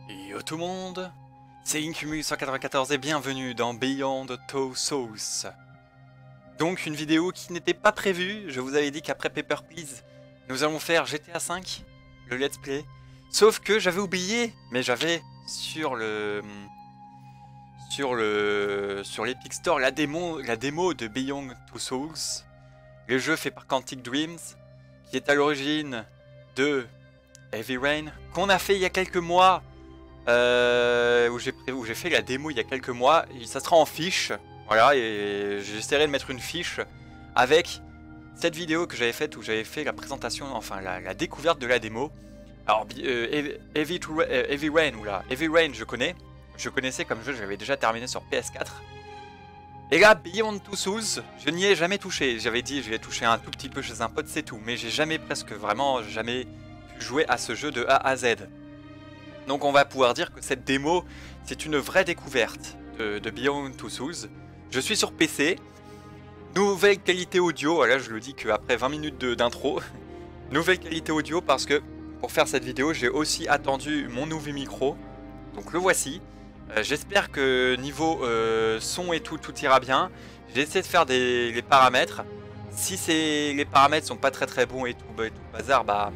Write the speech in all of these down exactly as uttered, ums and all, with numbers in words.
Yo tout le monde, c'est Incumus cent quatre-vingt-quatorze et bienvenue dans Beyond Two Souls. Donc une vidéo qui n'était pas prévue, je vous avais dit qu'après Paper Please, nous allons faire G T A cinq, le let's play. Sauf que j'avais oublié, mais j'avais sur le... Sur le... Sur l'Epic Store la démo, la démo de Beyond Two Souls. Le jeu fait par Quantic Dreams, qui est à l'origine de Heavy Rain, qu'on a fait il y a quelques mois. Euh, où j'ai fait la démo il y a quelques mois, et ça sera en fiche, voilà, et j'essaierai de mettre une fiche avec cette vidéo que j'avais faite où j'avais fait la présentation, enfin la, la découverte de la démo. Alors euh, Heavy, euh, Heavy Rain, oula, Heavy Rain je connais, je connaissais comme jeu, j'avais déjà terminé sur P S quatre. Et là, Beyond Two Souls, je n'y ai jamais touché, j'avais dit je vais toucher un tout petit peu chez un pote, c'est tout, mais j'ai jamais presque vraiment jamais pu jouer à ce jeu de A à Z. Donc on va pouvoir dire que cette démo, c'est une vraie découverte de, de Beyond Two Souls. Je suis sur P C, nouvelle qualité audio, voilà je le dis qu'après vingt minutes d'intro, nouvelle qualité audio parce que pour faire cette vidéo, j'ai aussi attendu mon nouveau micro, donc le voici. Euh, J'espère que niveau euh, son et tout, tout ira bien. J'ai essayé de faire des, les paramètres. Si les paramètres sont pas très très bons et tout, bah, et tout bazar, bah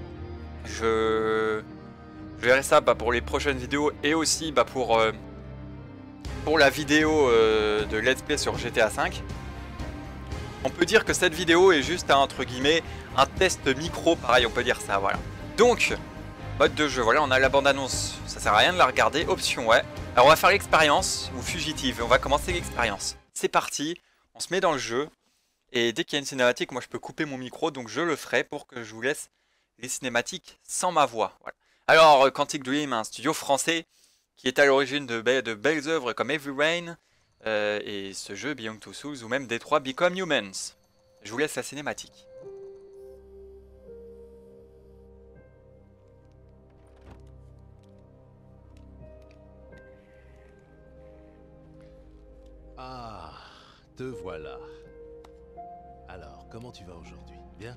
je... Je verrai ça bah, pour les prochaines vidéos et aussi bah, pour, euh, pour la vidéo euh, de Let's Play sur G T A cinq. On peut dire que cette vidéo est juste un, entre guillemets un test micro, pareil on peut dire ça, voilà. Donc, mode de jeu, voilà on a la bande-annonce, ça sert à rien de la regarder, option ouais. Alors on va faire l'expérience, ou fugitive, on va commencer l'expérience. C'est parti, on se met dans le jeu, et dès qu'il y a une cinématique, moi je peux couper mon micro, donc je le ferai pour que je vous laisse les cinématiques sans ma voix, voilà. Alors, Quantic Dream, un studio français qui est à l'origine de, be de belles œuvres comme Heavy Rain euh, et ce jeu Beyond Two Souls ou même Detroit Become Humans. Je vous laisse la cinématique. Ah, te voilà. Alors, comment tu vas aujourd'hui? Bien?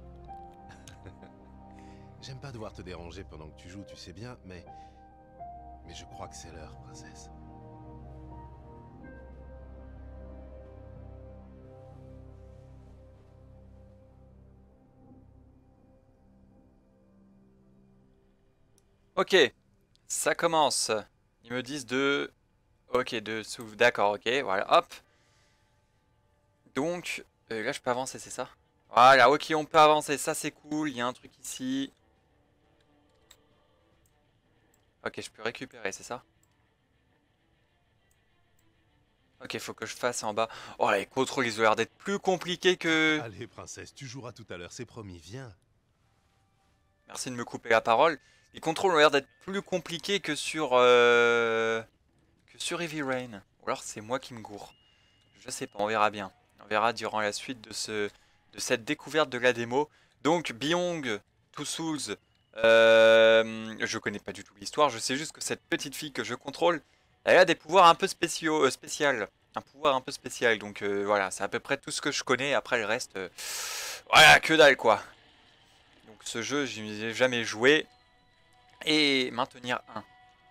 J'aime pas devoir te déranger pendant que tu joues, tu sais bien, mais... Mais je crois que c'est l'heure, princesse. Ok, ça commence. Ils me disent de... Ok, de souffle, d'accord, ok, voilà, hop. Donc, euh, là je peux avancer, c'est ça? Voilà, ok, on peut avancer, ça c'est cool, il y a un truc ici. Ok, je peux récupérer, c'est ça? Ok, faut que je fasse en bas. Oh, les contrôles, ils ont l'air d'être plus compliqués que... Allez, princesse, tu joueras tout à l'heure, c'est promis, viens. Merci de me couper la parole. Les contrôles ont l'air d'être plus compliqués que sur... Euh... que sur Heavy Rain. Ou alors c'est moi qui me gourre. Je sais pas, on verra bien. On verra durant la suite de, ce... de cette découverte de la démo. Donc, Beyond Two Souls... Euh... Je connais pas du tout l'histoire, je sais juste que cette petite fille que je contrôle... Elle a des pouvoirs un peu spéciaux, euh, spécial. Un pouvoir un peu spécial. Donc euh, voilà, c'est à peu près tout ce que je connais. Après le reste, euh, voilà, que dalle quoi. Donc ce jeu, je n'y ai jamais joué. Et maintenir un.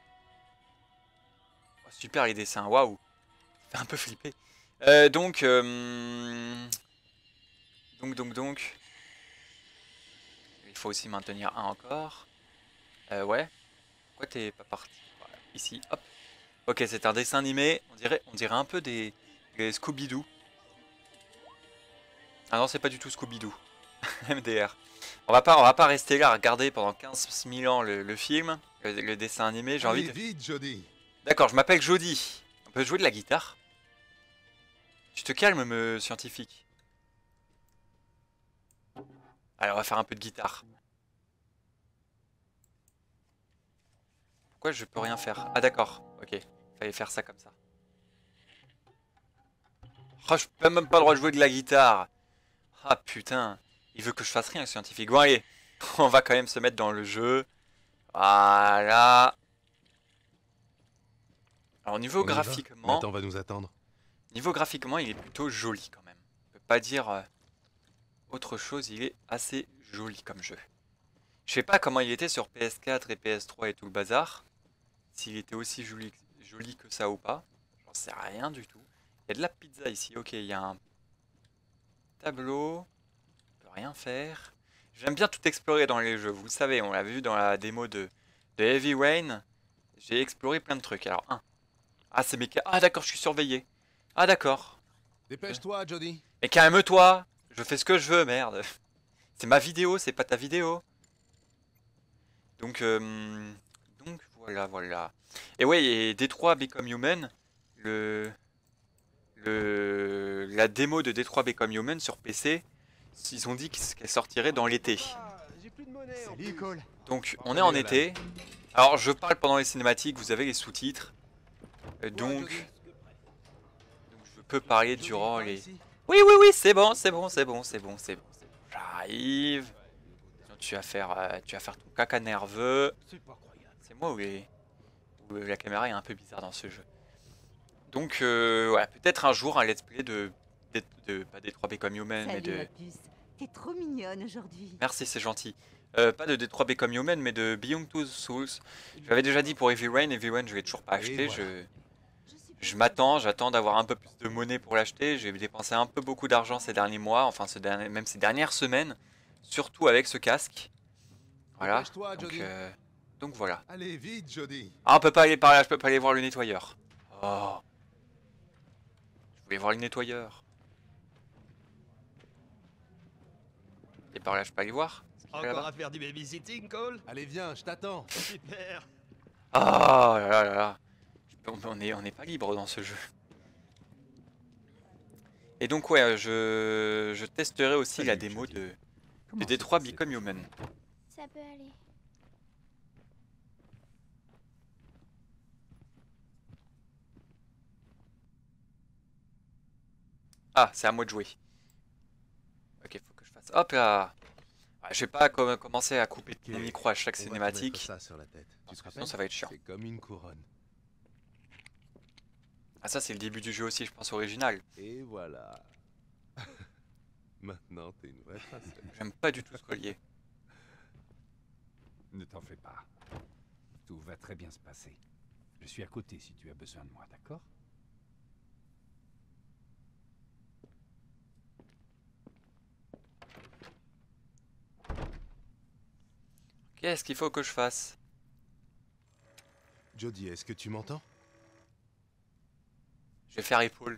Oh, super les dessins, waouh. Ça fait un peu flipper. Euh, donc, euh, donc, donc, donc. Il faut aussi maintenir un encore. Euh, ouais. Pourquoi t'es pas parti? Voilà, ici, hop. Ok, c'est un dessin animé, on dirait, on dirait un peu des, des Scooby-Doo. Ah non, c'est pas du tout Scooby-Doo. M D R. On va pas, on va pas rester là à regarder pendant quinze mille ans le, le film, le, le dessin animé, j'ai envie de... vite, Jody. D'accord, je m'appelle Jody. On peut jouer de la guitare? Tu te calmes, me scientifique. Allez, on va faire un peu de guitare. Pourquoi je peux rien faire? Ah d'accord, ok. Fallait faire ça comme ça. Oh, je peux même pas le droit de jouer de la guitare. Ah putain, il veut que je fasse rien, le scientifique. Bon allez, on va quand même se mettre dans le jeu. Voilà. Alors niveau graphiquement... Nathan va nous attendre. Niveau graphiquement, il est plutôt joli quand même. On peut pas dire euh, autre chose, il est assez joli comme jeu. Je sais pas comment il était sur P S quatre et P S trois et tout le bazar. s'il était aussi joli, joli que ça ou pas. J'en sais rien du tout. Il y a de la pizza ici. Ok, il y a un tableau. On peut rien faire. J'aime bien tout explorer dans les jeux. Vous le savez, on l'a vu dans la démo de, de Heavy Rain. J'ai exploré plein de trucs. Alors, un. Ah, c'est méca... Ah, d'accord, je suis surveillé. Ah, d'accord. Dépêche-toi, Jody. Mais calme-toi. Je fais ce que je veux, merde. C'est ma vidéo, c'est pas ta vidéo. Donc, euh, donc voilà, voilà. Et ouais, et Detroit Become Human, le, le, la démo de Detroit Become Human sur P C, ils ont dit qu'elle sortirait dans l'été. Salut Cole. Donc, on est en été. Alors, je parle pendant les cinématiques, vous avez les sous-titres. Euh, donc, donc, je peux parler durant les... Oui, oui, oui, c'est bon, c'est bon, c'est bon, c'est bon, c'est bon. J'arrive. Tu vas faire, euh, tu vas faire ton caca nerveux. C'est moi ou, les... ou la caméra est un peu bizarre dans ce jeu. Donc, euh, ouais, peut-être un jour un let's play de, de, de pas Detroit Become Human, mais de... T'es trop mignonne aujourd'hui. Merci, c'est gentil. Euh, pas de Detroit Become Human, mais de Beyond Two Souls. J'avais déjà dit pour Heavy Rain, Heavy Rain je vais toujours pas acheter. Voilà. Je, je m'attends, j'attends d'avoir un peu plus de monnaie pour l'acheter. J'ai dépensé un peu beaucoup d'argent ces derniers mois, enfin ce dernier, même ces dernières semaines. Surtout avec ce casque. Voilà. Donc, euh, donc voilà. Allez, vite, Jody. Ah, on peut pas aller par là, je peux pas aller voir le nettoyeur. Oh. Je voulais voir le nettoyeur. Et par là, je peux aller voir. Encore à faire du babysitting, Cole? Allez, viens, je t'attends. Super. Ah là là là là. On est, on est pas libre dans ce jeu. Et donc ouais, je, je testerai aussi Salut, la démo Jody. de, de Detroit Become Human. Ça peut aller. Ah, c'est à moi de jouer. Ok, faut que je fasse... Hop là. Je vais pas com commencer à couper okay. mon micro à chaque On cinématique. Ça sur la tête. Tu te sinon ça va être chiant. C'est comme une couronne. Ah ça c'est le début du jeu aussi, je pense original. Et voilà. Maintenant t'es une vraie princesse. J'aime pas du tout ce collier. Ne t'en fais pas. Tout va très bien se passer. Je suis à côté si tu as besoin de moi, d'accord? Qu'est-ce qu'il faut que je fasse? Jody, est-ce que tu m'entends? Je vais faire épaule.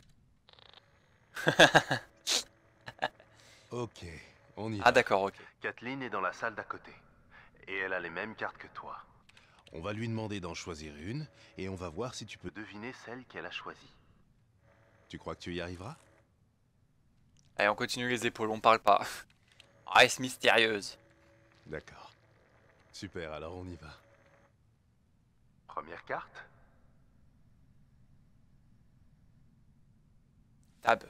Ok, on y va. Ah d'accord, ok. Kathleen est dans la salle d'à côté. Et elle a les mêmes cartes que toi. On va lui demander d'en choisir une, et on va voir si tu peux deviner celle qu'elle a choisie. Tu crois que tu y arriveras? Allez, on continue les épaules, on parle pas. Reste mystérieuse. D'accord. Super, alors on y va. Première carte. Tab.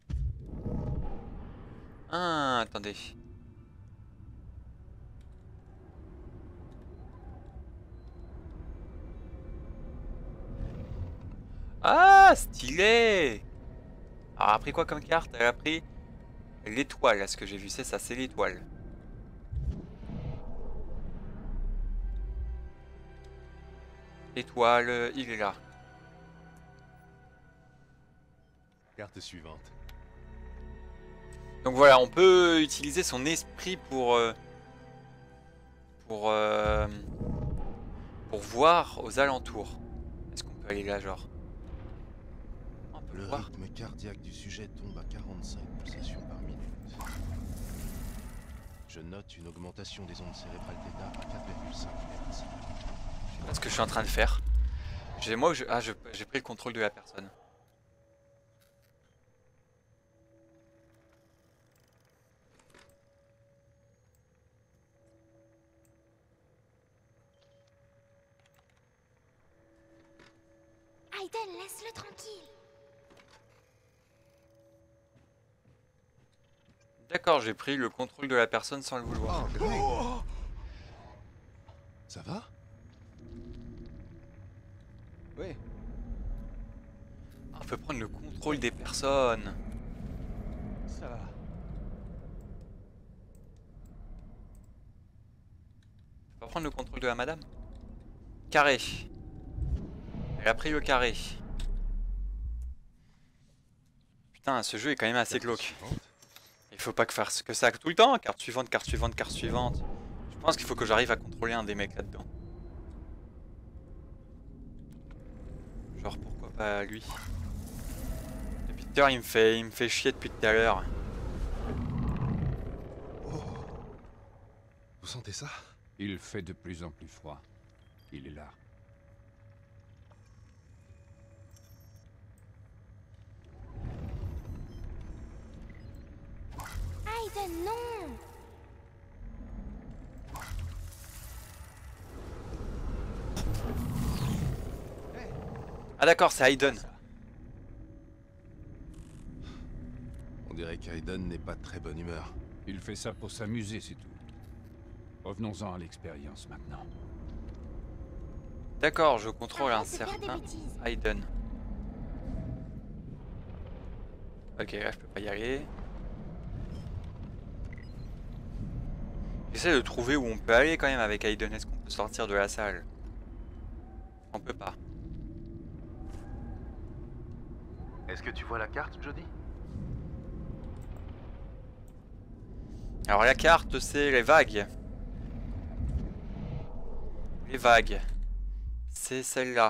Ah, attendez. Ah, stylé! Alors, elle a pris quoi comme carte? Elle a pris l'étoile, là, ce que j'ai vu, c'est ça, c'est l'étoile. L'étoile, il est là. Carte suivante. Donc voilà, on peut utiliser son esprit pour euh, pour euh, pour voir aux alentours. Est-ce qu'on peut aller là, genre? On peut le voir. rythme cardiaque du sujet tombe à quarante-cinq pulsations par minute. Je note une augmentation des ondes cérébrales θ à quatre virgule cinq hertz. Je sais pas ce que je suis en train de faire. J'ai moi, je, ah, j'ai pris le contrôle de la personne. Aiden, laisse-le tranquille. D'accord, j'ai pris le contrôle de la personne sans le vouloir. Oh, oh ça va? Oui. On peut prendre le contrôle des personnes. Ça va. On peut pas prendre le contrôle de la madame? Carré. Elle a pris le carré. Putain, ce jeu est quand même assez glauque. Il faut pas que faire que ça tout le temps. Carte suivante, carte suivante, carte suivante. Je pense qu'il faut que j'arrive à contrôler un des mecs là-dedans. Genre pourquoi pas lui. Le Peter il me fait il me fait chier depuis tout à l'heure. Oh. Vous sentez ça? Il fait de plus en plus froid. Il est là. Aiden, non! Ah d'accord, c'est Aiden. On dirait qu'Aiden n'est pas de très bonne humeur. Il fait ça pour s'amuser, c'est tout. Revenons-en à l'expérience maintenant. D'accord, je contrôle un Arrête de faire des certain bêtises. Aiden. Ok, là je peux pas y aller. J'essaie de trouver où on peut aller quand même avec Aiden. Est-ce qu'on peut sortir de la salle? On peut pas. Est-ce que tu vois la carte, Jody? Alors la carte c'est les vagues. Les vagues. C'est celle-là.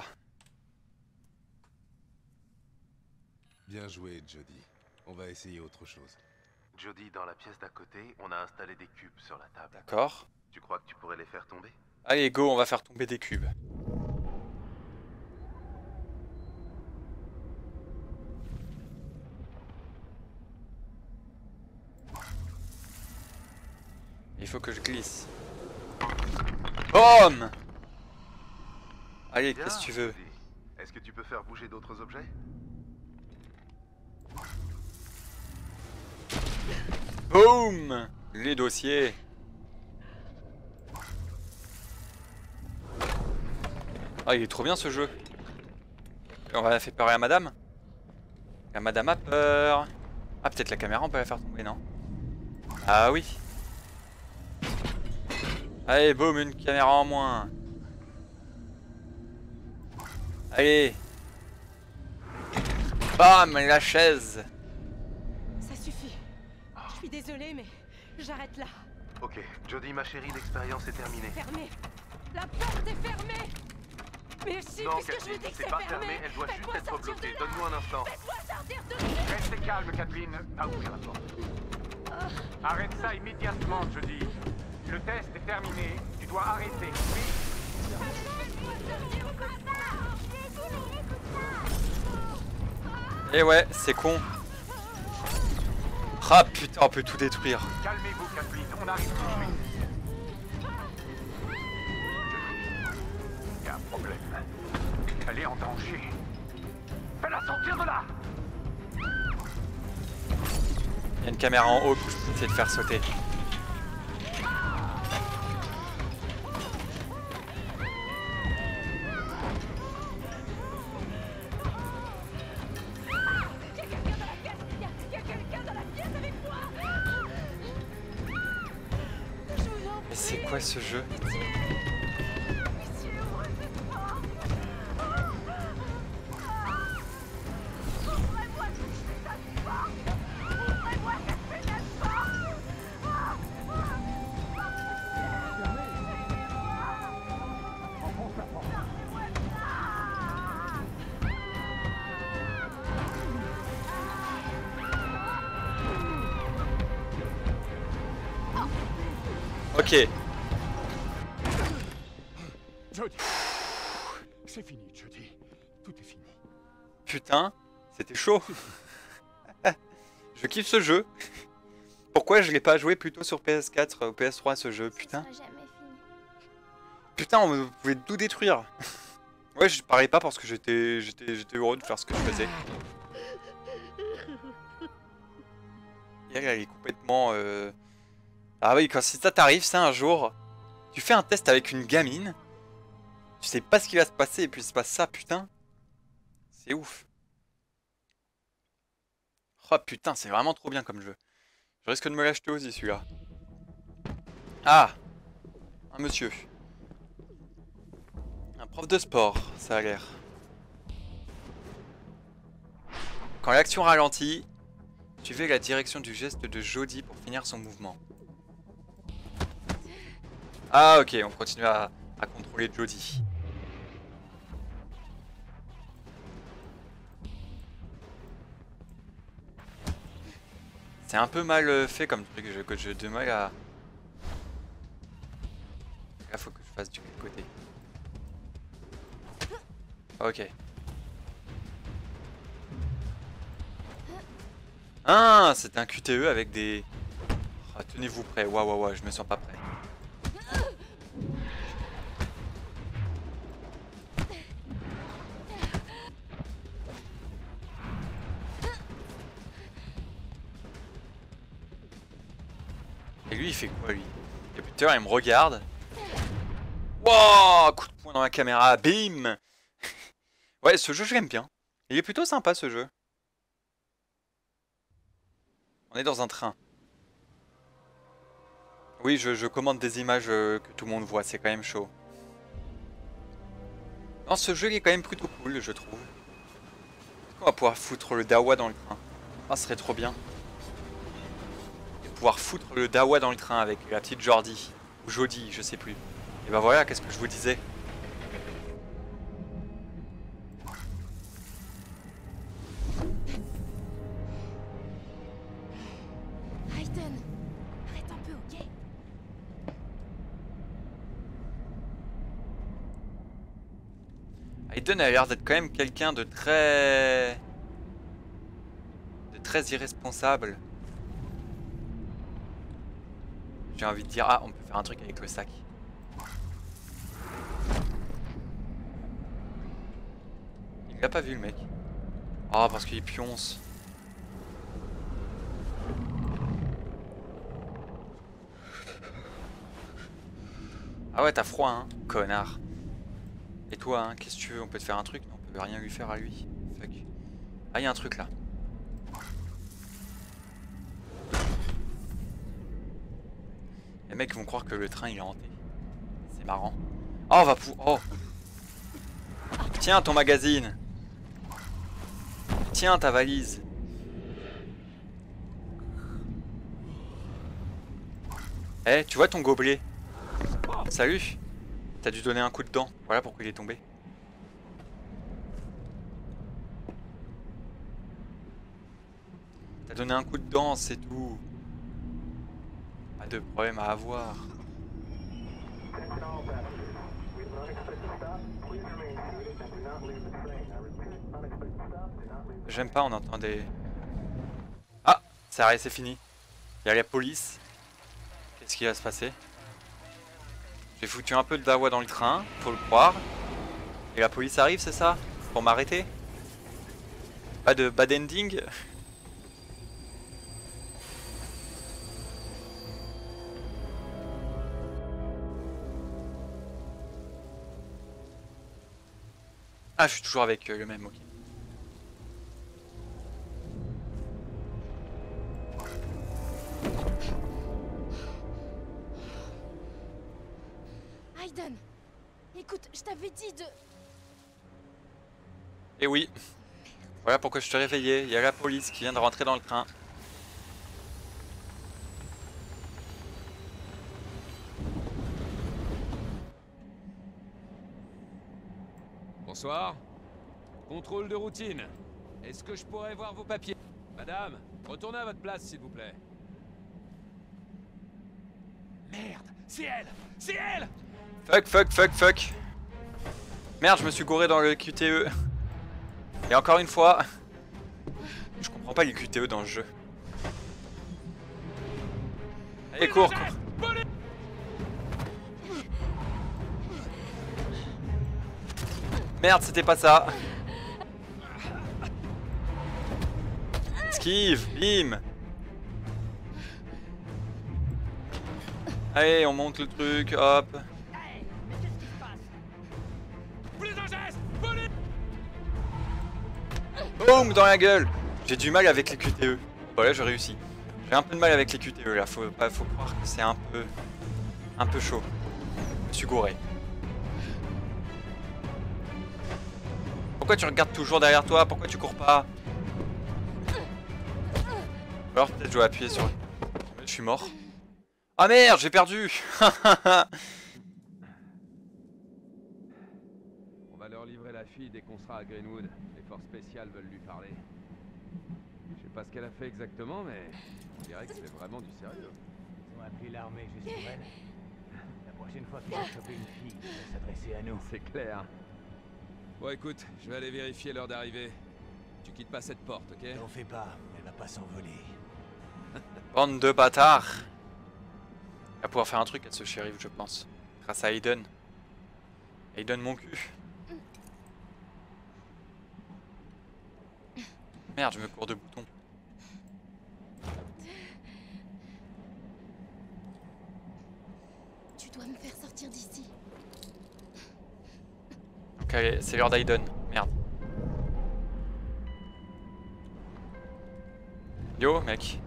Bien joué, Jody. On va essayer autre chose. Jody, dans la pièce d'à côté, on a installé des cubes sur la table. D'accord. Tu crois que tu pourrais les faire tomber? Allez go, on va faire tomber des cubes. Il faut que je glisse. Boum! Allez, Bien, qu'est-ce que tu veux? Jody. Est-ce que tu peux faire bouger d'autres objets? Boum! Les dossiers. Ah, il est trop bien ce jeu. On va faire peur à madame. La madame a peur. Ah, peut-être la caméra, on peut la faire tomber, non? Ah oui. Allez, boum, une caméra en moins. Allez. Bam, la chaise. Ça suffit. Je suis désolée, mais j'arrête là. Ok, Jody, ma chérie, l'expérience est terminée. Fermée. La porte est fermée. Mais si, Non, puisque je vous Kathleen, dis que c'est c'est pas fermé, fermé, elle doit juste faites-moi être sortir bloquée. de là. Donne-nous un instant. Faites-moi sortir de là. Restez calme, Kathleen. Pas ouvrir la porte. Arrête ça immédiatement, Jody. Le test est terminé. Tu dois arrêter. Oui. Et ouais, c'est con. Ah putain, on peut tout détruire. Calmez-vous, Kathleen. On arrive tout de suite. Il y a un problème. Elle est en danger. Fais-la sortir de là. Il y a une caméra en haut que je peux essayer de faire sauter. Mais c'est quoi ce jeu? Ok. Jody. C'est fini, Jody. Tout est fini. Putain, c'était chaud. Je kiffe ce jeu. Pourquoi je l'ai pas joué plutôt sur P S quatre ou P S trois ce jeu, putain? Ça sera jamais fini. Putain, on pouvait tout détruire. Ouais, je parlais pas parce que j'étais j'étais j'étais heureux de faire ce que je faisais. Et elle, elle est complètement... Euh... Ah oui, quand si ça t'arrive, ça un jour, tu fais un test avec une gamine, tu sais pas ce qui va se passer et puis il se passe ça, putain. C'est ouf. Oh putain, c'est vraiment trop bien comme jeu. Je risque de me l'acheter aussi celui-là. Ah, un monsieur. Un prof de sport, ça a l'air. Quand l'action ralentit, suivez la direction du geste de Jodie pour finir son mouvement. Ah ok, on continue à, à contrôler Jodie. C'est un peu mal fait comme truc que j'ai de mal à... Là faut que je fasse du côté. Ok. Ah, c'est un Q T E avec des... Oh, tenez-vous prêts, waouh waouh waouh, je me sens pas prêt. Et lui il fait quoi lui? Le buteur il me regarde. Wow, coup de poing dans la caméra, bim. Ouais, ce jeu je l'aime bien. Il est plutôt sympa ce jeu. On est dans un train. Oui, je, je commande des images euh, que tout le monde voit, c'est quand même chaud. Non, ce jeu il est quand même plutôt cool, je trouve. On va pouvoir foutre le dawa dans le train. Ah, ce serait trop bien. Et pouvoir foutre le dawa dans le train avec la petite Jordi. Ou Jodie, je sais plus. Et ben voilà, qu'est-ce que je vous disais. Aiden, arrête un peu, ok? Aiden a l'air d'être quand même quelqu'un de très... de très irresponsable. J'ai envie de dire, ah, on peut faire un truc avec le sac. Il l'a pas vu le mec. Ah, parce qu'il pionce. Ah ouais, t'as froid, hein, connard. Et toi, hein, qu'est-ce que tu veux? On peut te faire un truc? Non, on peut rien lui faire à lui. Fuck. Ah, il y a un truc là. Les mecs vont croire que le train il est hanté. C'est marrant. Oh, on va pour... Oh. Tiens ton magazine. Tiens ta valise. Eh, tu vois ton gobelet? Salut. T'as dû donner un coup de dent. Voilà pourquoi il est tombé. T'as donné un coup de dent, c'est tout. Pas de problème à avoir. J'aime pas, on entend des... Ah, ça c'est fini. Il y a la police. Qu'est-ce qui va se passer? J'ai foutu un peu de dawa dans le train, faut le croire. Et la police arrive, c'est ça? Pour m'arrêter? Pas de bad ending? Ah, je suis toujours avec euh, le même, ok. Aiden, écoute, je t'avais dit de... Et oui. Voilà pourquoi je te réveillais. Il y a la police qui vient de rentrer dans le train. Bonsoir. Contrôle de routine. Est-ce que je pourrais voir vos papiers? Madame, retournez à votre place, s'il vous plaît. Merde, c'est elle! C'est elle! Fuck, fuck, fuck, fuck. Merde, je me suis gouré dans le Q T E. Et encore une fois, je comprends pas les Q T E dans le jeu. Allez, cours, cours. Merde, c'était pas ça. Esquive, bim. Allez, on monte le truc, hop. Boum, dans la gueule. J'ai du mal avec les Q T E. Voilà, j'ai réussi. J'ai un peu de mal avec les Q T E là, faut, pas, faut croire que c'est un peu... un peu chaud. Je me suis gouré. Pourquoi tu regardes toujours derrière toi? Pourquoi tu cours pas? Alors peut-être je vais appuyer sur... Je suis mort. Ah merde, j'ai perdu. On va leur livrer la fille dès qu'on sera à Greenwood. Les forces spéciales veulent lui parler. Je sais pas ce qu'elle a fait exactement, mais on dirait que c'est vraiment du sérieux. Ils ont appelé l'armée juste pour elle. La prochaine fois qu'ils vont choper une fille, ils vont s'adresser à nous. C'est clair. Bon écoute, je vais aller vérifier l'heure d'arrivée. Tu quittes pas cette porte, ok? T'en fais pas, elle va pas s'envoler. Bande de bâtards. Elle va pouvoir faire un truc à ce shérif, je pense. Grâce à Aiden. Aiden mon cul. Merde, je me cours de boutons. Tu dois me faire sortir d'ici. Ok, c'est l'heure d'Aiden. Merde. Yo, mec.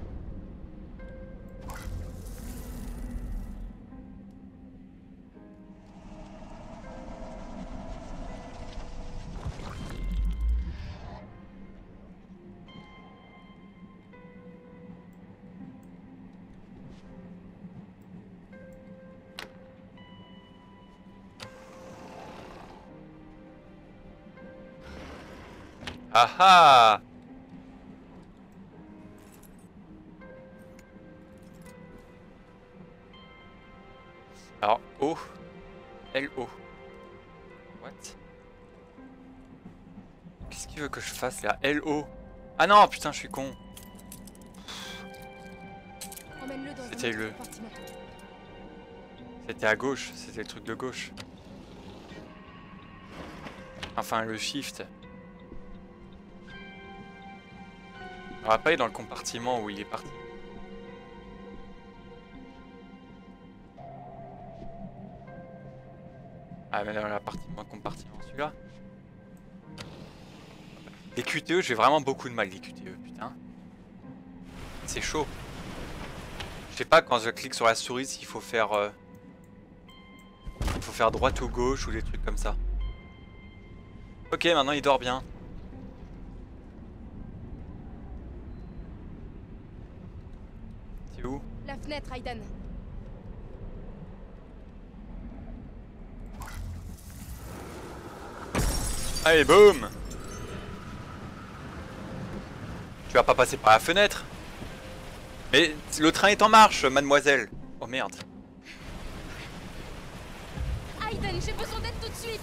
Ah ah! Alors, O. L O. What? Qu'est-ce qu'il veut que je fasse là? L O. Ah non, putain, je suis con. Emmène-le dans un C'était autre le... compartiment. C'était à gauche, c'était le truc de gauche. Enfin, le shift. On va pas aller dans le compartiment où il est parti. Ah mais dans la partie moins compartiment celui-là. Les Q T E, j'ai vraiment beaucoup de mal les Q T E, putain. C'est chaud. Je sais pas quand je clique sur la souris s'il faut faire... Euh... Il faut faire droite ou gauche ou des trucs comme ça. Ok, maintenant il dort bien. C'est où? La fenêtre, Aiden. Allez, boum! Tu vas pas passer par la fenêtre? Mais le train est en marche, mademoiselle. Oh merde. Aiden, j'ai besoin d'aide tout de suite.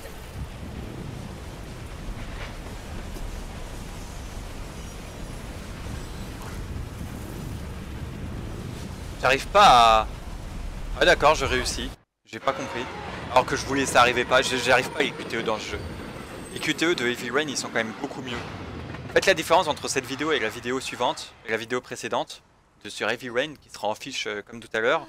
J'arrive pas à... Ah d'accord, je réussis. J'ai pas compris. Alors que je voulais ça arrivait pas. J'arrive pas à les Q T E dans ce jeu. Les Q T E de Heavy Rain, ils sont quand même beaucoup mieux. En fait, la différence entre cette vidéo et la vidéo suivante, et la vidéo précédente, de sur Heavy Rain, qui sera en fiche euh, comme tout à l'heure,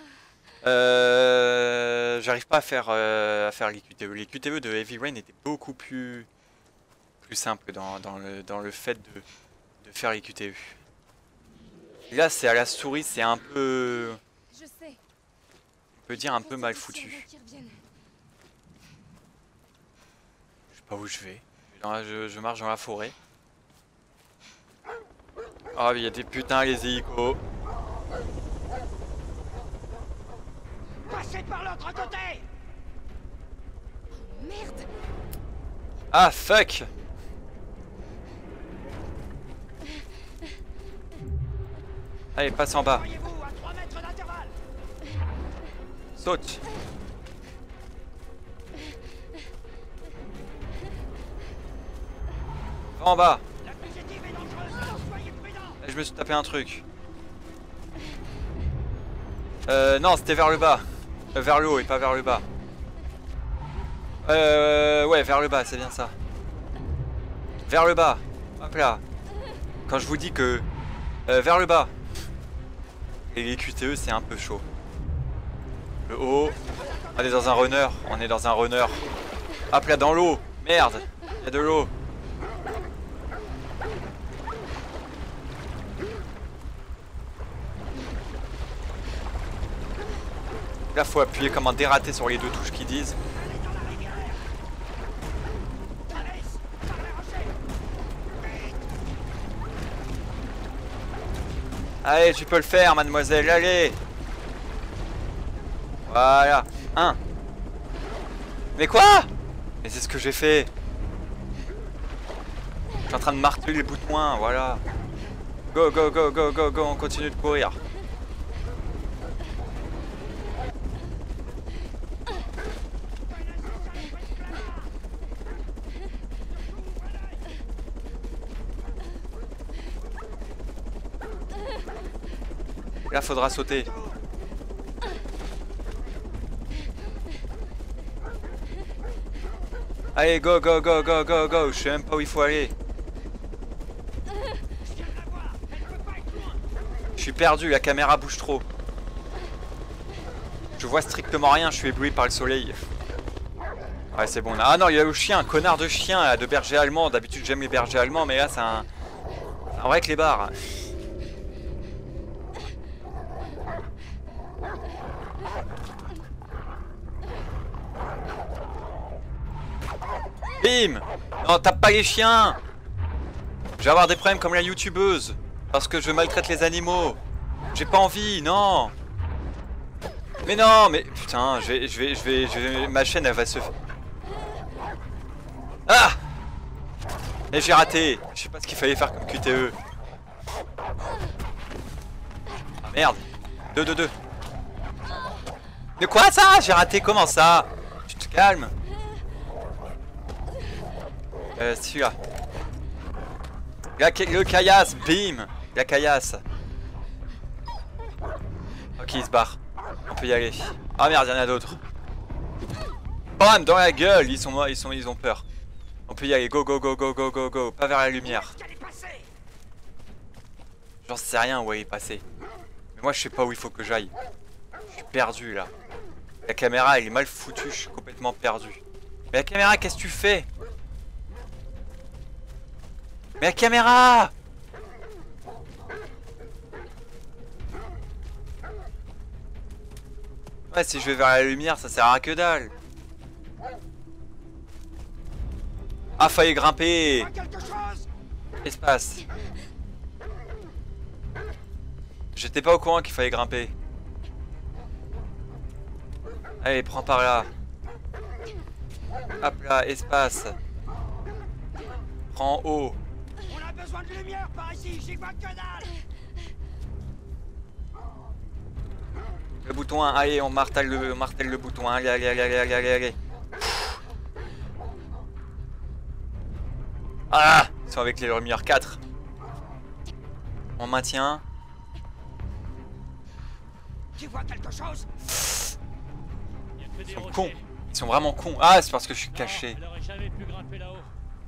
euh, j'arrive pas à faire, euh, à faire les Q T E. Les Q T E de Heavy Rain étaient beaucoup plus, plus simples dans, dans, le, dans le fait de, de faire les Q T E. Et là, c'est à la souris, c'est un peu... Je sais. On peut dire un peu mal foutu. Je sais pas où je vais. Dans la- je, je marche dans la forêt. Oh, il y a des putains les hélicos. Passez par l'autre côté! Merde. Ah, fuck! Allez, passe en bas. Voyez-vous, à trois mètres d'intervalle! Saute. Va en bas. La fugitive est dangereuse, soyez prudents! Je me suis tapé un truc. Euh, non, c'était vers le bas. Euh, vers le haut et pas vers le bas. Euh, ouais, vers le bas, c'est bien ça. Vers le bas. Hop là. Quand je vous dis que... Euh, vers le bas. Et les Q T E, c'est un peu chaud. Le haut. On est dans un runner. On est dans un runner. Hop là, dans l'eau. Merde. Il y a de l'eau. Là, faut appuyer comme un dératé sur les deux touches qui disent. Allez, tu peux le faire, mademoiselle, allez. Voilà. Un. Mais quoi? Mais c'est ce que j'ai fait. Je suis en train de marteler les boutons, voilà. Go, go, go, go, go, go, on continue de courir. Là, faudra sauter. Allez, go, go, go, go, go, go. Je sais même pas où il faut aller. Je suis perdu, la caméra bouge trop. Je vois strictement rien, je suis ébloui par le soleil. Ouais, c'est bon. Ah non, il y a le chien, un connard de chien, là, de berger allemand. D'habitude, j'aime les bergers allemands, mais là, c'est un... un vrai clébard. Bim! Non, tape pas les chiens! Je vais avoir des problèmes comme la youtubeuse. Parce que je maltraite les animaux. J'ai pas envie, non! Mais non, mais putain, je vais, je vais, je vais, je vais, ma chaîne elle va se... Ah! Et j'ai raté. Je sais pas ce qu'il fallait faire comme Q T E. Ah merde. deux, deux, deux. De quoi ça? J'ai raté, comment ça? Tu te calmes. Euh, celui-là. La, le caillasse, bim. La caillasse. Ok, il se barre. On peut y aller. Ah merde, il y en a d'autres. Bam, dans la gueule. Ils sont, ils sont, ils ont peur. On peut y aller. Go, go, go, go, go, go, go. Pas vers la lumière. J'en sais rien où elle est passée. Mais moi, je sais pas où il faut que j'aille. Je suis perdu là. La caméra, elle est mal foutue. Je suis complètement perdu. Mais la caméra, qu'est-ce que tu fais? Mais la caméra! Ouais, si je vais vers la lumière, ça sert à que dalle. Ah, fallait grimper. Qu'est-ce qui se passe? J'étais pas au courant qu'il fallait grimper. Allez, prends par là. Hop là, espace. Prends haut. On a besoin de lumière par ici, j'y vois que dalle. Le bouton un, allez, on martèle le, on martèle le bouton un, allez, allez, allez, allez, allez, allez. Ah, ils sont avec les lumières quatre. On maintient. Tu vois quelque chose? Ils sont cons. Ils sont vraiment cons. Ah, c'est parce que je suis caché. Elle aurait jamais pu grimper là-haut.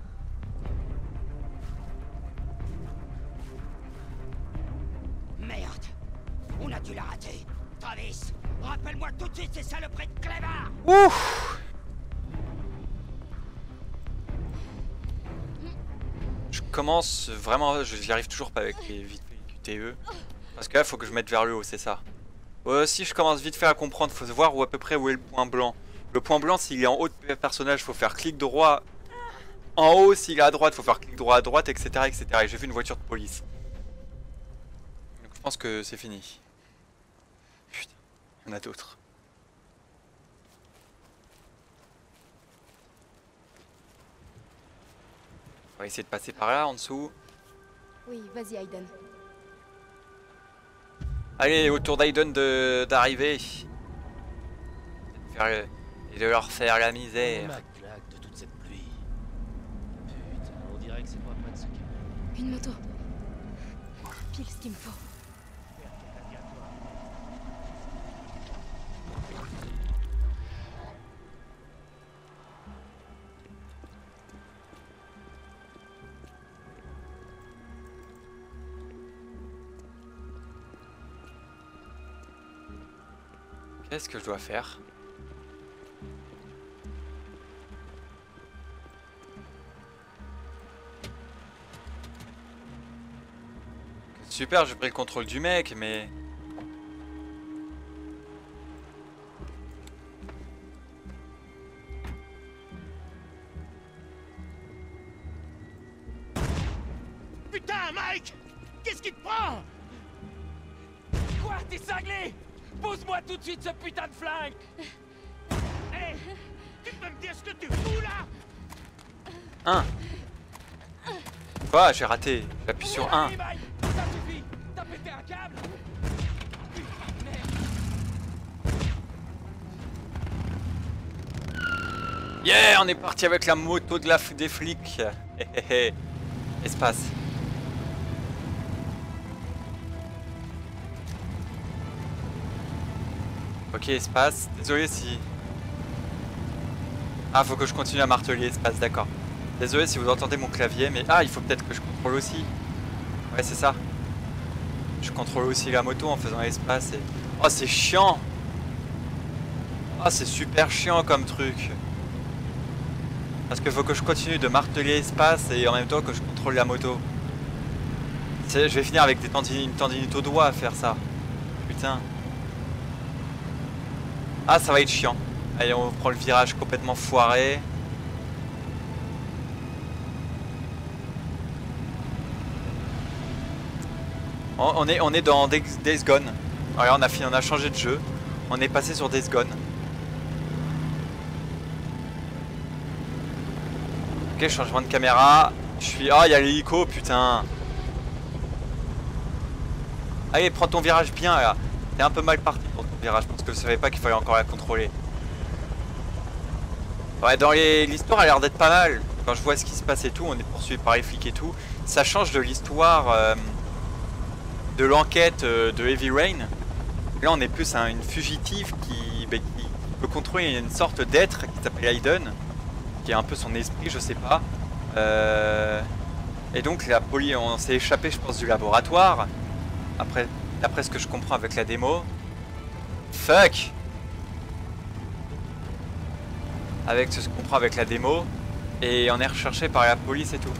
Merde, on a dû la rater. Travis, rappelle-moi tout de suite ces saloperies de clébards. Ouf. Je commence vraiment, je n'y arrive toujours pas avec les Q T E. Parce que là, faut que je mette vers le haut, c'est ça. Euh, si je commence vite fait à comprendre, faut voir où à peu près où est le point blanc. Le point blanc, s'il est en haut de personnage, faut faire clic droit. En haut, s'il est à droite, faut faire clic droit à droite, et cetera, et cetera. Et j'ai vu une voiture de police. Donc je pense que c'est fini. Putain, il y en a d'autres. On va essayer de passer par là, en dessous. Oui, vas-y, Aiden. Allez, autour d'Aiden d'arriver. Et de leur faire la misère. Ma claque de toute cette pluie. Putain, on dirait que c'est pas près de se calmer. Une moto. Pile ce qu'il me faut. Qu'est-ce que je dois faire? Super, j'ai pris le contrôle du mec, mais... Putain, Mike! Qu'est-ce qui te prend? t'es cinglé! Pose-moi tout de suite ce putain de flingue! Hé! Tu peux me dire ce que tu fous là? un. Quoi? J'ai raté. J'appuie sur un. Ça suffit! T'as pété un câble? Yeah, on est parti avec la moto de la f des flics. Hé hé hé. Espace. Ok, espace. Désolé si... Ah, faut que je continue à marteler espace, d'accord. Désolé si vous entendez mon clavier, mais... Ah, il faut peut-être que je contrôle aussi. Ouais, c'est ça. Je contrôle aussi la moto en faisant l'espace et... Oh, c'est chiant. Oh, c'est super chiant comme truc. Parce que faut que je continue de marteler l'espace et en même temps que je contrôle la moto. Je vais finir avec des tendinites, une tendinite au doigt à faire ça. Putain. Ah, ça va être chiant. Allez, on prend le virage complètement foiré. On, on est, on est dans Days Gone. Alors, on a fini, on a changé de jeu. On est passé sur Days Gone. Ok, changement de caméra. Je suis... Ah, oh, il y a l'hélico, putain. Allez, prends ton virage bien, là. T'es un peu mal parti pour ton virage, parce que je savais pas qu'il fallait encore la contrôler. Ouais, dans l'histoire, elle a l'air d'être pas mal. Quand je vois ce qui se passe et tout, on est poursuivi par les flics et tout. Ça change de l'histoire euh, de l'enquête euh, de Heavy Rain. Là, on est plus à une fugitive qui, bah, qui peut contrôler une sorte d'être qui s'appelle Aiden. Qui est un peu son esprit, je sais pas. Euh... Et donc la police, on s'est échappé, je pense, du laboratoire. Après, d'après ce que je comprends avec la démo. Fuck. Avec ce que je comprends avec la démo. Et on est recherché par la police et tout.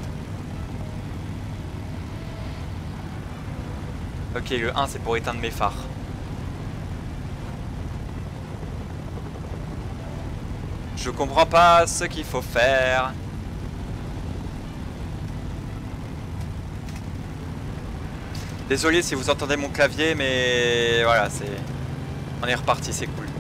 Ok, le un c'est pour éteindre mes phares. Je comprends pas ce qu'il faut faire. Désolé si vous entendez mon clavier, mais voilà, c'est... On est reparti, c'est cool.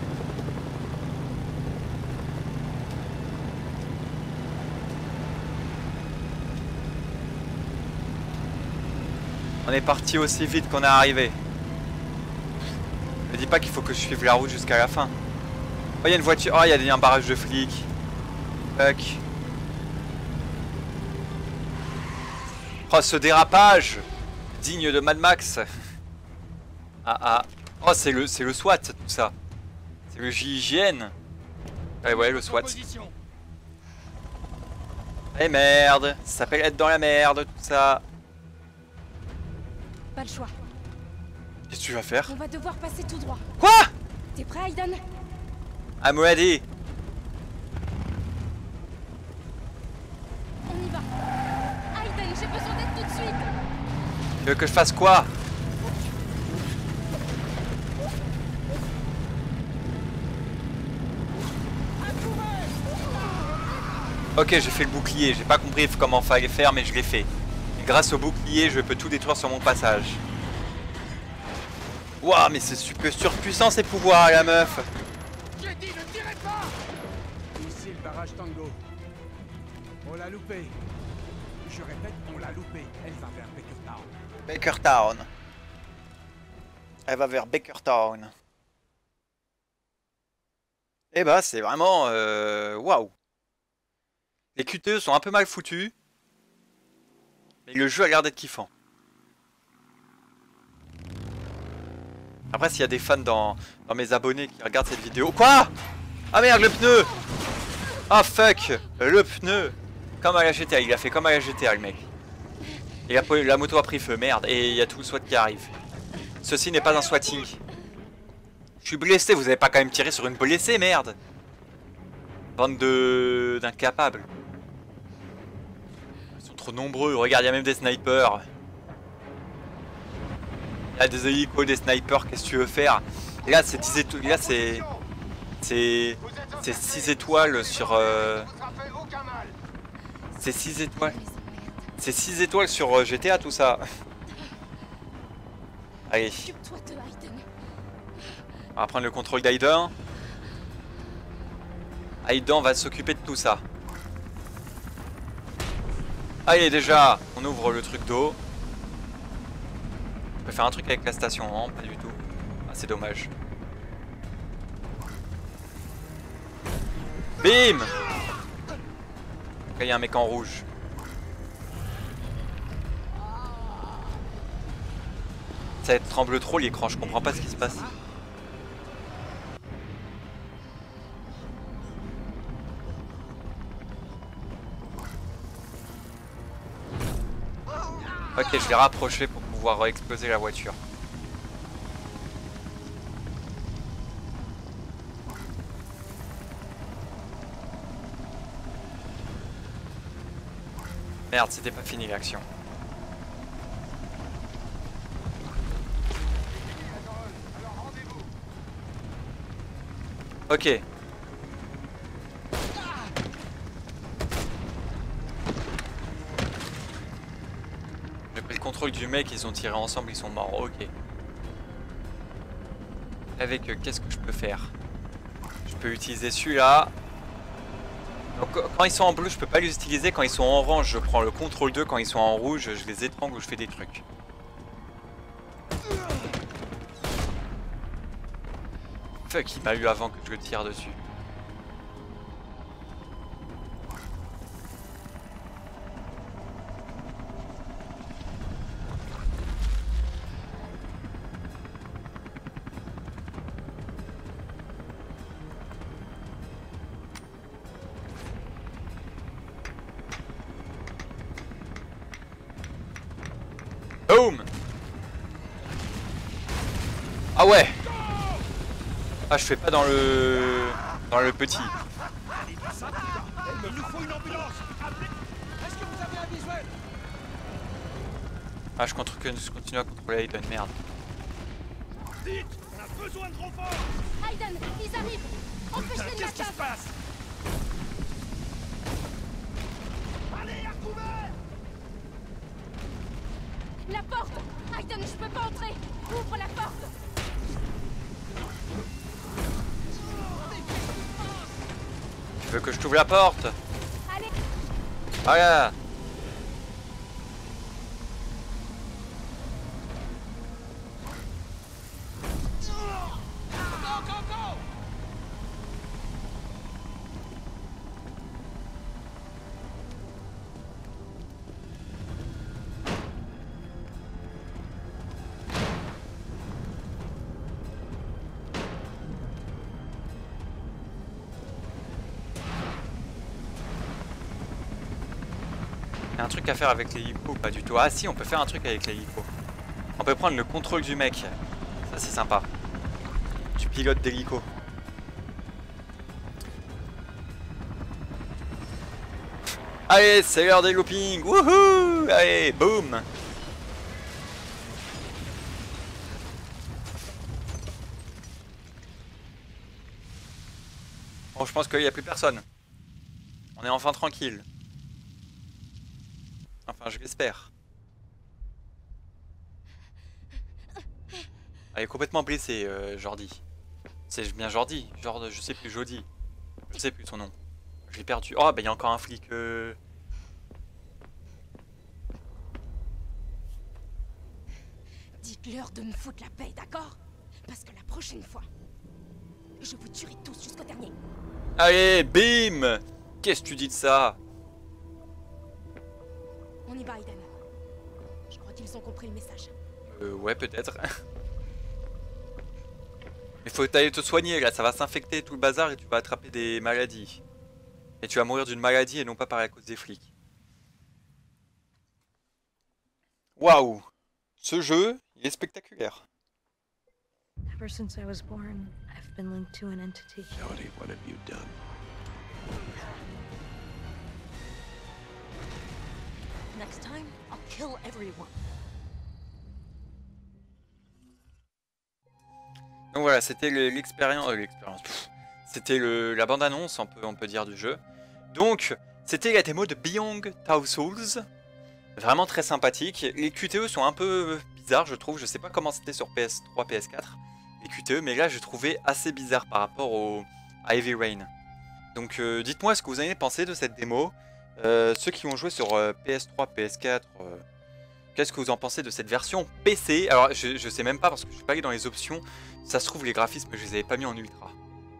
On est parti aussi vite qu'on est arrivé. Ne dis pas qu'il faut que je suive la route jusqu'à la fin. Oh, il y a une voiture. Oh, il y a un barrage de flics. Fuck. Oh, ce dérapage digne de Mad Max. Ah ah. Oh, c'est le, c'est le SWAT, tout ça. C'est le J I G N. Ouais, ouais, le SWAT. Eh merde. Ça s'appelle être dans la merde, tout ça. Pas le choix. Qu'est-ce que tu vas faire? On va devoir passer tout droit. Quoi? T'es prêt, Aiden? I'm ready. On y va. Aiden, j'ai besoin d'aide tout de suite. Tu veux que je fasse quoi? Ok, j'ai fait le bouclier. J'ai pas compris comment fallait faire, mais je l'ai fait. Et grâce au bouclier, je peux tout détruire sur mon passage. Waouh, mais c'est super surpuissant ces pouvoirs, la meuf. J'ai dit ne tirez pas! Ici le barrage Tango. On l'a loupé. Je répète, on l'a loupé. Elle va vers Bakertown. Bakertown. Elle va vers Bakertown. Eh bah, c'est vraiment... Euh... Waouh. Les Q T E sont un peu mal foutus. Mais le jeu a l'air d'être kiffant. Après, s'il y a des fans dans, dans mes abonnés qui regardent cette vidéo... Quoi? Ah merde, le pneu! Ah fuck! Le pneu! Comme à la G T A, il a fait comme à la G T A, le mec. Et la, la moto a pris feu, merde. Et il y a tout le SWAT qui arrive. Ceci n'est pas un swatting. Je suis blessé, vous avez pas quand même tiré sur une blessée, merde! Bande de... d'incapables. Ils sont trop nombreux, regarde, il y a même des snipers. Il y a des hélicos, des snipers, qu'est-ce que tu veux faire? Et là, c'est dix étoiles, là, c'est... C'est... C'est six étoiles sur... Euh... C'est six étoiles. C'est six étoiles sur G T A, tout ça. Allez. Occupe-toi de Aiden. On va prendre le contrôle d'Aiden. Aiden va s'occuper de tout ça. Allez, déjà, on ouvre le truc d'eau. On peut faire un truc avec la station, non? Pas du tout. Ah, c'est dommage. Bim! Là, il y a un mec en rouge. Ça tremble trop l'écran, je comprends pas ce qui se passe. Ok, je l'ai rapproché pour pouvoir exploser la voiture. Merde, c'était pas fini l'action. Ok. J'ai pris le contrôle du mec, ils ont tiré ensemble, ils sont morts. Ok. Avec euh, qu'est-ce que je peux faire? Je peux utiliser celui-là. Donc quand ils sont en bleu, je peux pas les utiliser. Quand ils sont en orange, je prends le contrôle deux. Quand ils sont en rouge, je les étrangle ou je fais des trucs. Fuck, il m'a eu avant que je le tire dessus. Boom! Ah ouais! Ah, je fais pas dans le... dans le petit. Il nous faut une ambulance. Est-ce que vous avez un visuel? Ah, je, contre... je continue à contrôler Aiden, merde. Vite, on a besoin de renfort. Aiden, ils arrivent. Empêche-les de Qu'est-ce qui se l'attaque. passe? Allez, à couvert. La porte. Aiden, je peux pas entrer. Ouvre la porte. Tu veux que je t'ouvre la porte? Allez. Voilà. Un truc à faire avec l'hélico, pas du tout. Ah si, on peut faire un truc avec l'hélico. On peut prendre le contrôle du mec. Ça c'est sympa. Tu pilotes d'hélico. Allez, c'est l'heure des loopings. Wouhou! Allez, boum! Bon, je pense qu'il n'y a plus personne. On est enfin tranquille. Enfin, je l'espère. Elle est complètement blessée, euh, Jordi. C'est bien Jordi. Jord, je sais plus, Jody. Je sais plus son nom. Je l'ai perdu. Oh, bah il y a encore un flic. Euh... Dites-leur de me foutre la paix, d'accord? Parce que la prochaine fois, je vous tuerai tous jusqu'au dernier. Allez, bim! Qu'est-ce que tu dis de ça? On y va, Aiden. Je crois qu'ils ont compris le message. Euh, ouais, peut-être. Mais faut aller te soigner, là, ça va s'infecter tout le bazar et tu vas attraper des maladies. Et tu vas mourir d'une maladie et non pas par la cause des flics. Waouh! Ce jeu, il est spectaculaire. Ever since I was born, I've been linked to an entity. Jody, what have you done? Next time, I'll kill everyone. Donc voilà, c'était l'expérience, euh, l'expérience. C'était la bande-annonce, on peut, on peut dire, du jeu. Donc, c'était la démo de Beyond Two Souls. Vraiment très sympathique. Les Q T E sont un peu bizarre, je trouve. Je sais pas comment c'était sur P S trois, P S quatre, les Q T E, mais là, je trouvais assez bizarre par rapport au, à Heavy Rain. Donc, euh, dites-moi ce que vous avez pensé de cette démo. Euh, ceux qui ont joué sur euh, P S trois, P S quatre, euh, qu'est-ce que vous en pensez de cette version P C? Alors, je, je sais même pas parce que je suis pas allé dans les options. Ça se trouve, les graphismes, je les avais pas mis en ultra.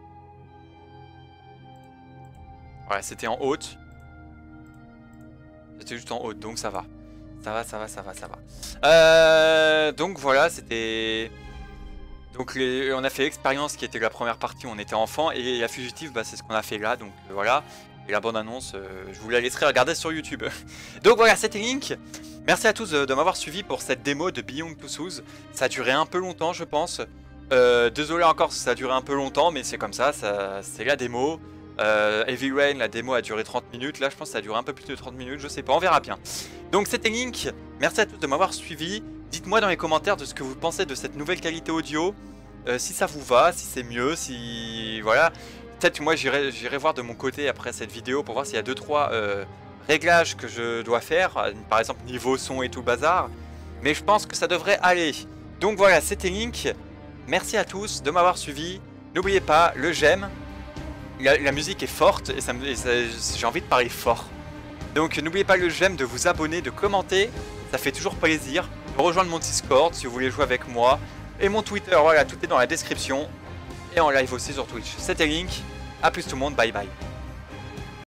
Ouais, c'était en haute. C'était juste en haute, donc ça va. Ça va, ça va, ça va, ça va. Euh, donc voilà, c'était... Donc les... on a fait l'expérience qui était la première partie où on était enfant. Et la fugitive, bah, c'est ce qu'on a fait là, donc euh, voilà. Et la bande-annonce, euh, je vous la laisserai regarder sur YouTube. Donc voilà, c'était Link. Merci à tous de, de m'avoir suivi pour cette démo de Beyond Two Souls. Ça a duré un peu longtemps, je pense. Euh, désolé encore si ça a duré un peu longtemps, mais c'est comme ça, ça c'est la démo. Euh, Heavy Rain, la démo a duré trente minutes. Là, je pense que ça a duré un peu plus de trente minutes. Je sais pas, on verra bien. Donc, c'était Link. Merci à tous de m'avoir suivi. Dites-moi dans les commentaires de ce que vous pensez de cette nouvelle qualité audio. Euh, si ça vous va, si c'est mieux, si... Voilà. Peut-être que moi, j'irai voir de mon côté après cette vidéo pour voir s'il y a deux trois euh, réglages que je dois faire. Par exemple, niveau son et tout le bazar. Mais je pense que ça devrait aller. Donc, voilà, c'était Link. Merci à tous de m'avoir suivi. N'oubliez pas le j'aime. La, la musique est forte et, ça, et ça, j'ai envie de parler fort. Donc n'oubliez pas le j'aime, de vous abonner, de commenter. Ça fait toujours plaisir. De rejoindre mon Discord si vous voulez jouer avec moi. Et mon Twitter, voilà, tout est dans la description. Et en live aussi sur Twitch. C'était Link. A plus tout le monde, bye bye.